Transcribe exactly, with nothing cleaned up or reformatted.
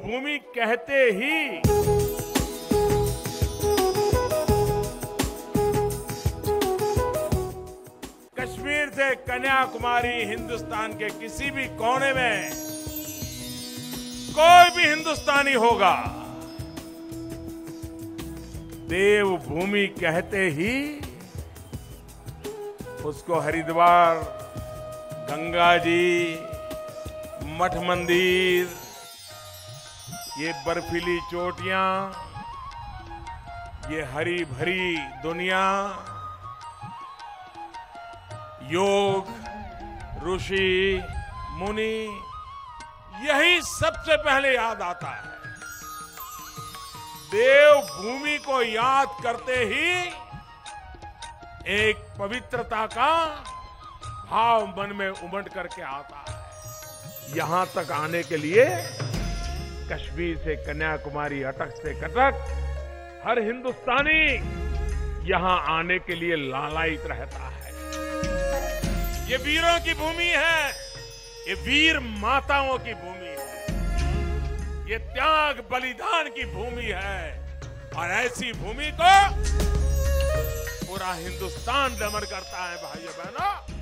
देवभूमि कहते ही कश्मीर से कन्याकुमारी हिंदुस्तान के किसी भी कोने में कोई भी हिंदुस्तानी होगा, देवभूमि कहते ही उसको हरिद्वार, गंगा जी, मठ मंदिर, ये बर्फीली चोटियां, ये हरी भरी दुनिया, योग, ऋषि, मुनि, यही सबसे पहले याद आता है। देवभूमि को याद करते ही एक पवित्रता का भाव मन में उमड़ करके आता है। यहां तक आने के लिए कश्मीर से कन्याकुमारी, अटक से कटक, हर हिंदुस्तानी यहां आने के लिए लालायित रहता है। ये वीरों की भूमि है, ये वीर माताओं की भूमि है, ये त्याग बलिदान की भूमि है, और ऐसी भूमि को पूरा हिंदुस्तान नमन करता है भाइयों बहनों।